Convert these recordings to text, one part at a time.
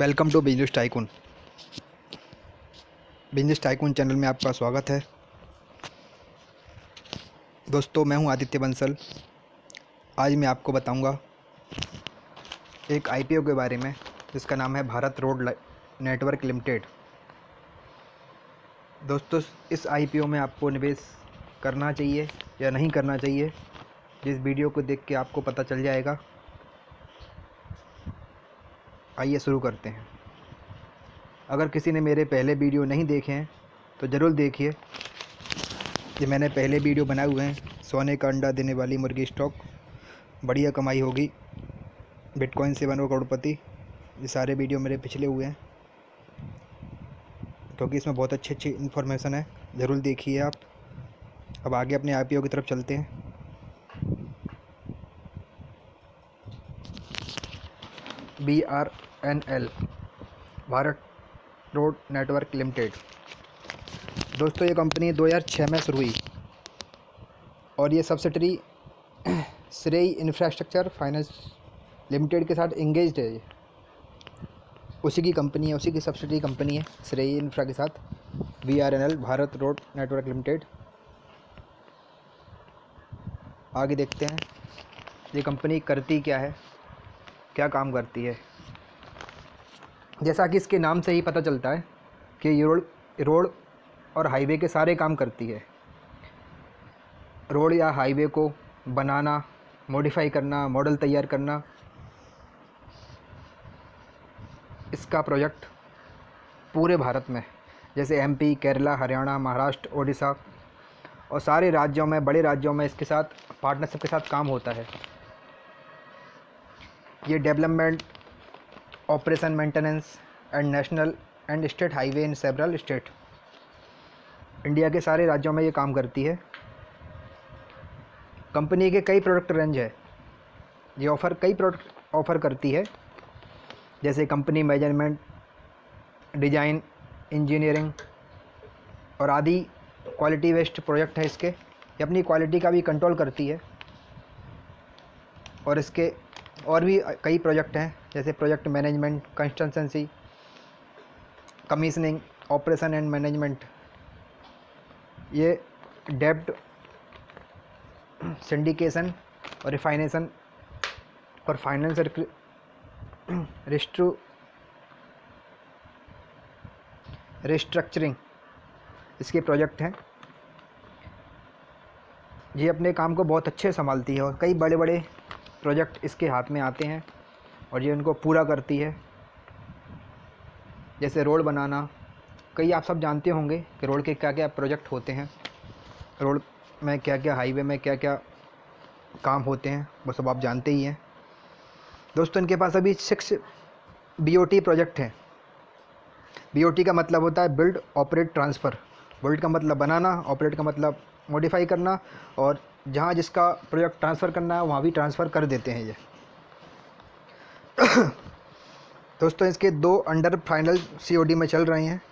Welcome to business tycoon. Business tycoon channel में आपका स्वागत है। दोस्तों, मैं हूं आदित्य बंसल। आज मैं आपको बताऊंगा एक आईपीओ के बारे में जिसका नाम है भारत रोड नेटवर्क लिमिटेड। दोस्तों, इस आईपीओ में आपको निवेश करना चाहिए या नहीं करना चाहिए, जिस वीडियो को देख के आपको पता चल जाएगा। आइए शुरू करते हैं। अगर किसी ने मेरे पहले वीडियो नहीं देखे हैं तो ज़रूर देखिए। ये मैंने पहले वीडियो बनाए हुए हैं। सोने का अंडा देने वाली मुर्गी स्टॉक, बढ़िया कमाई होगी, बिटकॉइन से बनो करोड़पति। ये सारे वीडियो मेरे पिछले हुए हैं, क्योंकि इसमें बहुत अच्छी अच्छी इन्फॉर्मेशन है। ज़रूर देखिए आप। अब आगे अपने आईपीओ की तरफ चलते हैं। BRNL, Bharat road network limited. दोस्तों, ये कंपनी 2006 में शुरू हुई और ये सब्सिडरी श्रेय इंफ्रास्ट्रक्चर फाइनेंस लिमिटेड के साथ इंगेज्ड है। ये उसी की कंपनी है, उसी की सब्सिडरी कंपनी है श्रेय इंफ्रा के साथ। BRNL, Bharat road network limited. आगे देखते हैं ये कंपनी करती क्या है, क्या काम करती है। जैसा कि इसके नाम से ही पता चलता है कि ये रोड और हाईवे के सारे काम करती है। रोड या हाईवे को बनाना, मॉडिफाई करना, मॉडल तैयार करना, इसका प्रोजेक्ट पूरे भारत में, जैसे MP, केरला, हरियाणा, महाराष्ट्र, ओडिशा और सारे राज्यों में, बड़े राज्यों में इसके साथ पार्टनरशिप के साथ काम होता है। ये development, operation, maintenance and national and state highway in several state, India के सारे राज्यों में ये काम करती है। कंपनी के कई प्रोडक्ट रेंज है। ये कई प्रोडक्ट ऑफ़र करती है, जैसे कंपनी मेजरमेंट, डिज़ाइन, इंजीनियरिंग और आदि। क्वालिटी बेस्ड प्रोजेक्ट है इसके। ये अपनी क्वालिटी का भी कंट्रोल करती है। और इसके और भी कई प्रोजेक्ट हैं, जैसे project management, consultancy, commissioning, operation and management. ये डेब्ट सिंडिकेशन और रिफाइनेशन और फाइनेंस रिस्ट्रक्चरिंग इसके प्रोजेक्ट हैं। ये अपने काम को बहुत अच्छे संभालती है और कई बड़े बड़े प्रोजेक्ट इसके हाथ में आते हैं और ये उनको पूरा करती है। जैसे रोड बनाना, कई आप सब जानते होंगे कि रोड के क्या क्या प्रोजेक्ट होते हैं, रोड में क्या क्या, हाईवे में क्या क्या काम होते हैं, वो सब आप जानते ही हैं। दोस्तों, इनके पास अभी 6 BOT प्रोजेक्ट हैं। BOT का मतलब होता है बिल्ड, ऑपरेट, ट्रांसफ़र। बिल्ड का मतलब बनाना, ऑपरेट का मतलब मॉडिफाई करना, और जहाँ जिसका प्रोजेक्ट ट्रांसफ़र करना है वहाँ भी ट्रांसफ़र कर देते हैं ये। दोस्तों, इसके 2 अंडर फाइनल COD में चल रहे हैं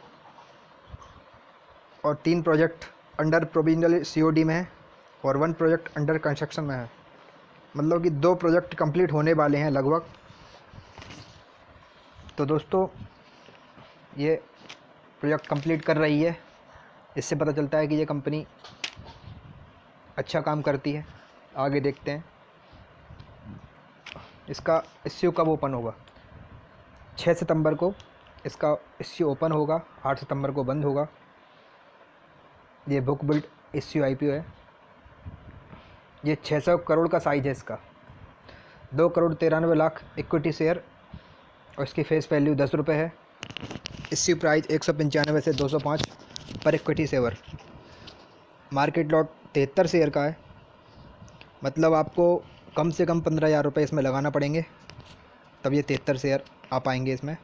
और 3 प्रोजेक्ट अंडर प्रोविजनल COD में है और 1 प्रोजेक्ट अंडर कंस्ट्रक्शन में है। मतलब कि 2 प्रोजेक्ट कंप्लीट होने वाले हैं लगभग। तो दोस्तों, ये प्रोजेक्ट कंप्लीट कर रही है। इससे पता चलता है कि ये कंपनी अच्छा काम करती है। आगे देखते हैं इसका इश्यू कब ओपन होगा। 6 सितंबर को इसका इश्यू ओपन होगा, 8 सितंबर को बंद होगा। ये बुक बिल्ड इश्यू IPO है। ये 600 करोड़ का साइज है इसका। 2,93,00,000 इक्विटी शेयर और इसकी फेस वैल्यू 10 रुपये है। इश्यू प्राइस 195 से 205 पर equity share. Market lot 73 share का है। मतलब आपको कम से कम 15,000 रुपये इसमें लगाना पड़ेंगे, तब ये 73 शेयर आ पाएंगे इसमें।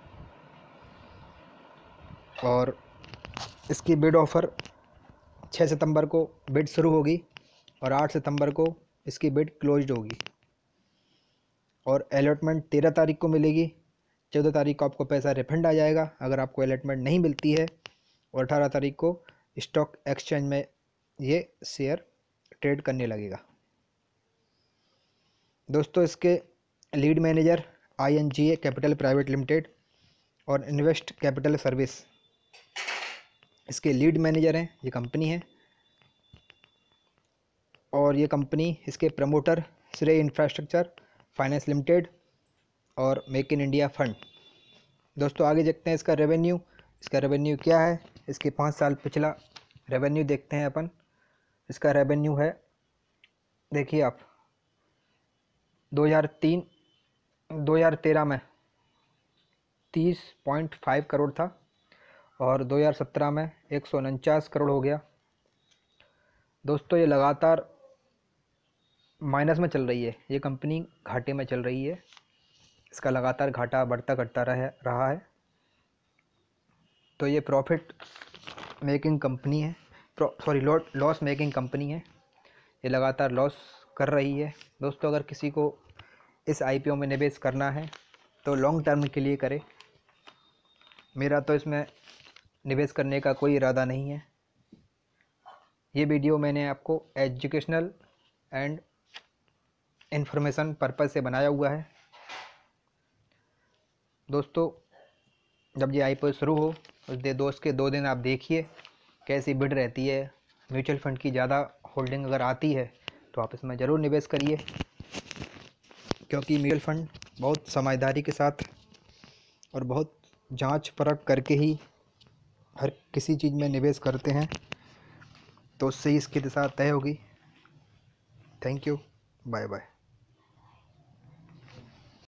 और इसकी बिड ऑफ़र 6 सितंबर को बिड शुरू होगी और 8 सितंबर को इसकी बिड क्लोज्ड होगी। और अलॉटमेंट 13 तारीख को मिलेगी। 14 तारीख को आपको पैसा रिफंड आ जाएगा अगर आपको अलॉटमेंट नहीं मिलती है। और 18 तारीख को स्टॉक एक्सचेंज में ये शेयर ट्रेड करने लगेगा। दोस्तों, इसके lead manager INGA capital private limited, और इन्वेस्ट कैपिटल सर्विस इसके लीड मैनेजर हैं। ये कंपनी है और ये कंपनी इसके promoter Srei infrastructure finance limited और मेक इन इंडिया फंड। दोस्तों आगे देखते हैं इसका रेवेन्यू। इसका रेवेन्यू क्या है, इसके 5 साल पिछला रेवेन्यू देखते हैं अपन। इसका रेवेन्यू है, देखिए आप, 2013 में 30.5 करोड़ था और 2017 में 149 करोड़ हो गया। दोस्तों ये लगातार माइनस में चल रही है, ये कंपनी घाटे में चल रही है। इसका लगातार घाटा बढ़ता घटता रहा है। तो ये प्रॉफिट मेकिंग कंपनी है, लॉस मेकिंग कंपनी है। ये लगातार लॉस कर रही है। दोस्तों अगर किसी को इस आईपीओ में निवेश करना है तो लॉन्ग टर्म के लिए करे। मेरा तो इसमें निवेश करने का कोई इरादा नहीं है। ये वीडियो मैंने आपको एजुकेशनल एंड इन्फॉर्मेशन पर्पज़ से बनाया हुआ है। दोस्तों जब ये आईपीओ शुरू हो उसके 2 दिन आप देखिए कैसी बिड रहती है। म्यूचुअल फंड की ज़्यादा होल्डिंग अगर आती है तो आप इसमें ज़रूर निवेश करिए, क्योंकि म्यूचुअल फंड बहुत समझदारी के साथ और बहुत जांच परख करके ही हर किसी चीज़ में निवेश करते हैं, तो उससे ही इसकी दिशा तय होगी। Thank you, bye bye.